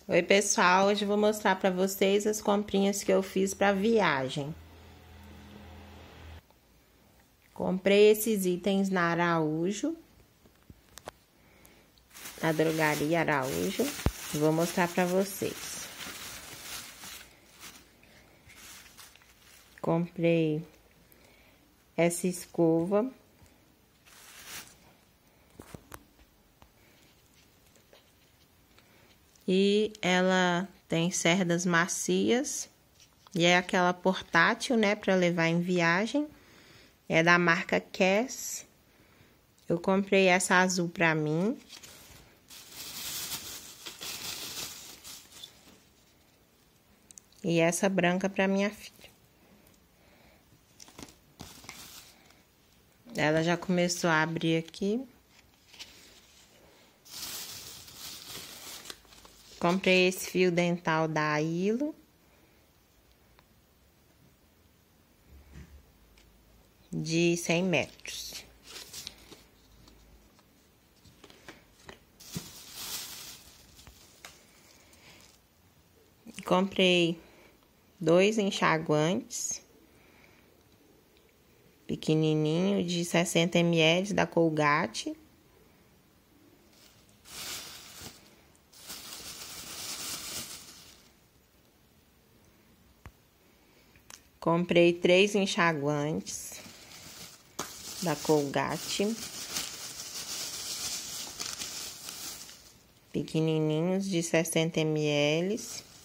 Oi pessoal, hoje eu vou mostrar para vocês as comprinhas que eu fiz para viagem. Comprei esses itens na Araújo, na drogaria Araújo, e vou mostrar para vocês. Comprei essa escova. E ela tem cerdas macias e é aquela portátil, né, para levar em viagem. É da marca Cass. Eu comprei essa azul para mim. E essa branca para minha filha. Ela já começou a abrir aqui. Comprei esse fio dental da Ailo. De 100 metros. Comprei 2 enxaguantes. Pequenininho, de 60 ml da Colgate. Comprei 3 enxaguantes da Colgate, pequenininhos, de 60 ml.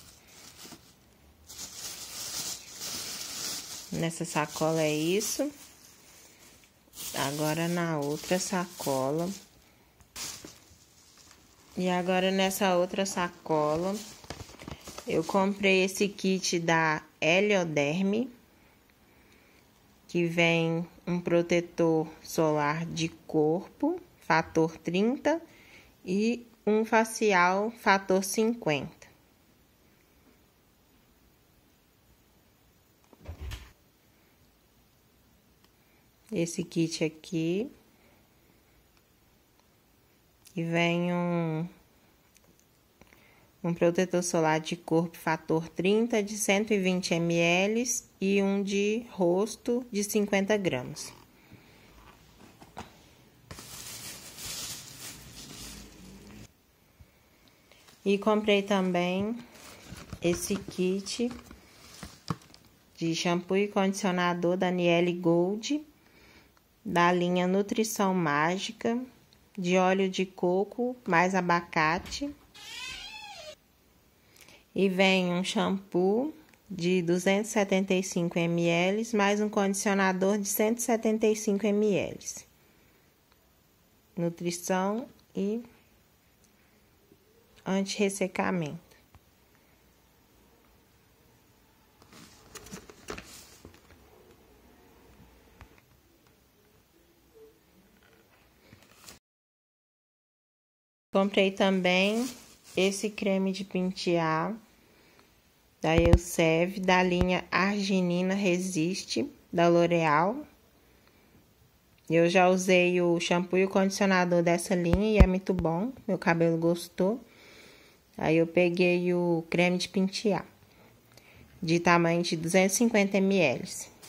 Nessa sacola é isso. Agora na outra sacola. E agora nessa outra sacola, eu comprei esse kit da Helioderm, que vem um protetor solar de corpo, fator 30, e um facial, fator 50. Esse kit aqui. E vem um protetor solar de corpo fator 30 de 120 ml e um de rosto de 50 gramas. E comprei também esse kit de shampoo e condicionador da Niele Gold, da linha Nutrição Mágica, de óleo de coco mais abacate. E vem um shampoo de 275 ml, mais um condicionador de 175 ml. Nutrição e anti-ressecamento. Comprei também esse creme de pentear da Elseve, da linha Arginina Resiste, da L'Oréal. Eu já usei o shampoo e o condicionador dessa linha e é muito bom, meu cabelo gostou. Aí eu peguei o creme de pentear, de tamanho de 250 ml.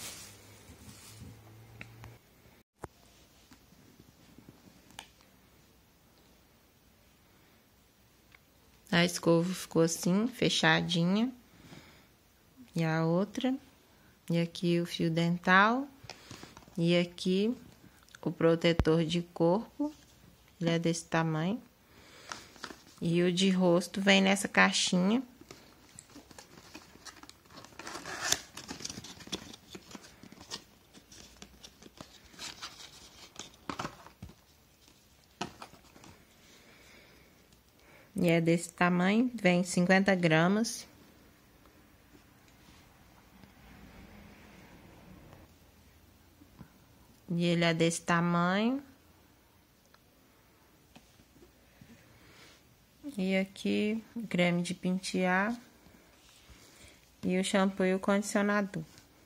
A escova ficou assim, fechadinha. E a outra. E aqui o fio dental. E aqui o protetor de corpo. Ele é desse tamanho. E o de rosto vem nessa caixinha. E é desse tamanho, vem 50 gramas. E ele é desse tamanho. E aqui o creme de pentear. E o shampoo e o condicionador.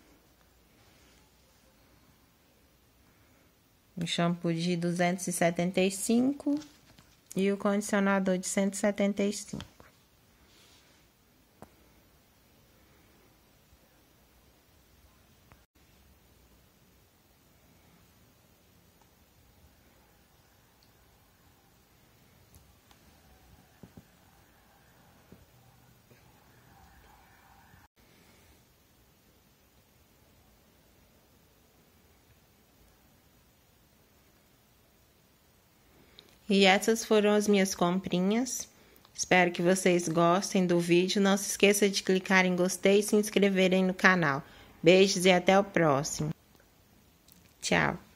O shampoo de 275 e o condicionador de 175. E essas foram as minhas comprinhas. Espero que vocês gostem do vídeo. Não se esqueça de clicar em gostei e se inscreverem no canal. Beijos e até o próximo. Tchau.